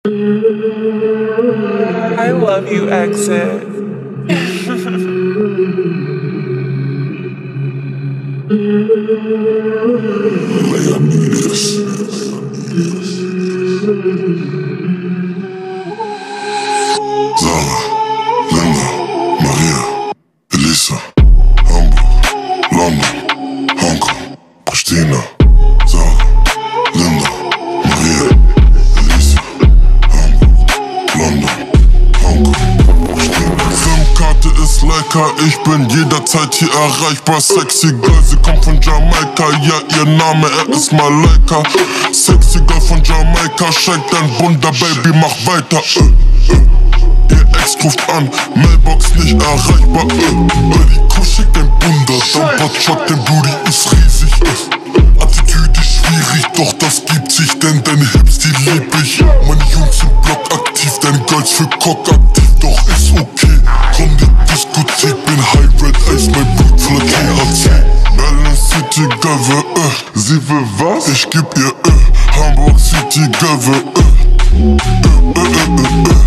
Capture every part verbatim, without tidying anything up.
I love you, Exit. Sarah, Linda, Maria, Elisa, Hamburg, London, Hongkong, Christina. Sarah, Linda, Maria, Elisa, Hamburg, London, Hongkong, Christina. Filmkarte ist lecker, ich bin jederzeit hier erreichbar. Sexy Girl, sie kommt von Jamaika, ja ihr Name, er ist Malaika. Sexy Girl von Jamaika, shake dein Wunder, Baby, mach weiter. Äh, äh. Ihr Ex ruft an, Mailbox nicht erreichbar. Äh, äh. Die Kuh schickt ein Wunder, Dumper Truck, dein Booty ist riesig. Äh, äh. Attitüde schwierig, doch das gibt sich, denn deine Hips, die lieb ich. Meine Jungs im Block aktiv, deine Girls für Cock aktiv, doch ist okay. Komm die Diskothek, bin High Red Ice, mein Blut voller T H C. Berlin City Girl will, äh, sie will was? Ich geb ihr, äh, Hamburg City Girl will, äh, äh, äh, äh, äh, äh.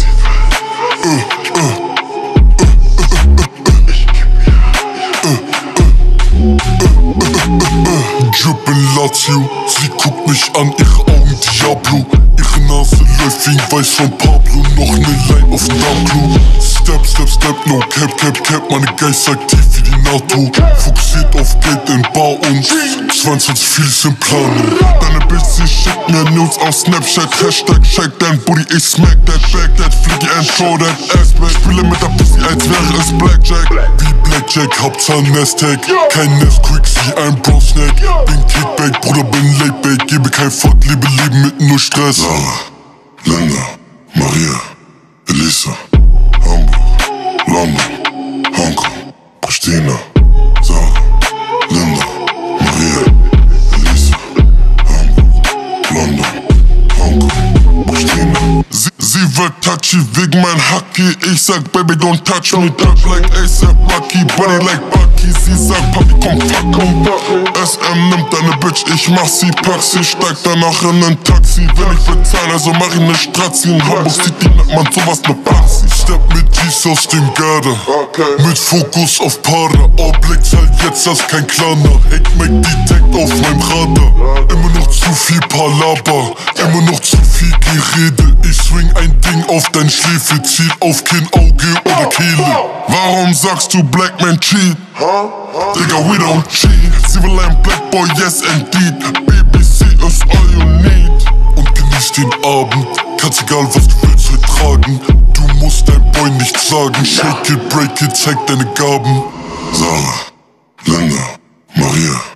Drippin' Lazio, sie guckt mich an, ihre Augen Diablo. Ihre Nase läuft wie ein Weiß von Pablo, noch ne Line auf Darklo. Step, step, step, no cap, cap, cap, meine Geist aktiv wie die NATO. Fokussiert auf Geld in Bar und zweiundzwanzig vieles in Planung. Deine Bitch, sie schickt mir News auf Snapchat, Hashtag shake dein Booty, ich smack that, back that, fliege and throw that ass back. Spiele mit der Pussy, als wäre es Blackjack. Wie Blackjack, Hauptsache Nest-Tag. Kein Nest-Quick, wie ein Bro-Snack. Bin Kickback, Bruder, bin Laidback. Gebe kein Fuck, lebe Leben mit nur Stress. Sarah, Linda, Maria, Elisa, Hamburg, London, Hongkong, Christina. Sarah, Linda, Maria, Elisa, Hamburg, London, Hongkong, Christina. Sie, sie wird touchy wegen mein Hacky. Ich sag, Baby, don't touch me. Touch like A$AP Rocky, body like Bucky. Sie sagt, Papi, komm, fuck, komm. S M nimmt deine Bitch, ich mach sie, pack sie. Steig danach in ein Taxi. Wenn ich bezahl, also mach ich ne Strazzi. In Hamburg City nennt man sowas ne Baxi. Step mit G's aus dem Garde, mit Fokus auf Para. Oh, Blick zahlt jetzt das kein kleiner. Hate make Detect auf meinem Radar. Immer noch zu viel Palaber, immer noch zu viel Gerede. Ich swing ein Ding auf dein Schläfe, ziel auf kein Auge oder Kehle. Warum sagst du Black Man cheat? Digga, we don't cheat. Sie will ein Black Boy, yes indeed. Baby, sie ist all you need. Und genieß den Abend, ganz egal was du willst heute tragen. Du musst dein Boy nicht sagen. Shake it, break it, zeig deine Gaben. Sarah, Linda, Maria,